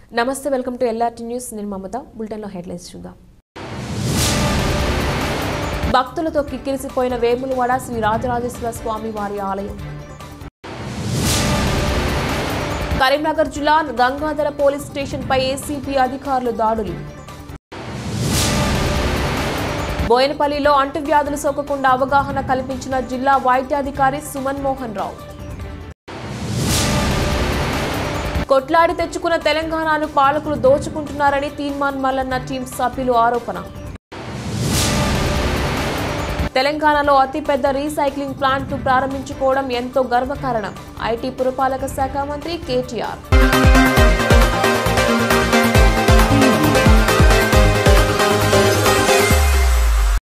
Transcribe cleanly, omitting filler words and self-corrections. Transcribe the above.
నమస్తే welcome to LRT news నేను మమత bulletin లో హెడ్లైన్స్ చూద్దాం భక్తులతో కిక్కిరిసిపోయిన వేములవాడ శ్రీ రాజరాజేశ్వర స్వామి వారి ఆలయం కరీంనగర్ జిల్లా గంగాధర పోలీస్ స్టేషన్ పై ఏసీపీ అధికారులు దాడులు బోయనపల్లిలో అంటువ్యాధులు సోకకుండా అవగాహన కల్పించిన జిల్లా వైద్యాధికారి సుమన్ మోహన్ రావు కొట్లాడి తెచ్చుకున్న తెలంగాణను పాలకులు దోచుకుంటున్నారని తీర్మాన్ మల్లన్న టీం సభ్యులు ఆరోపణ తెలంగాణలో అతిపెద్ద రీసైక్లింగ్ ప్లాంట్ ను ప్రారంభించుకోవడం ఎంతో గర్వకారణం ఐటీ పురపాలక శాఖ మంత్రి కేటీఆర్